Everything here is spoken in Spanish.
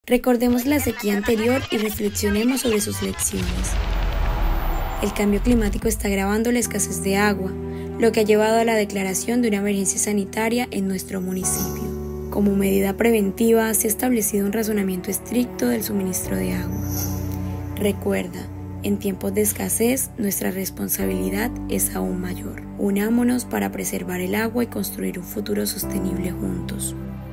Recordemos la sequía anterior y reflexionemos sobre sus lecciones. El cambio climático está agravando la escasez de agua, lo que ha llevado a la declaración de una emergencia sanitaria en nuestro municipio. Como medida preventiva, se ha establecido un razonamiento estricto del suministro de agua. Recuerda, en tiempos de escasez, nuestra responsabilidad es aún mayor. Unámonos para preservar el agua y construir un futuro sostenible juntos.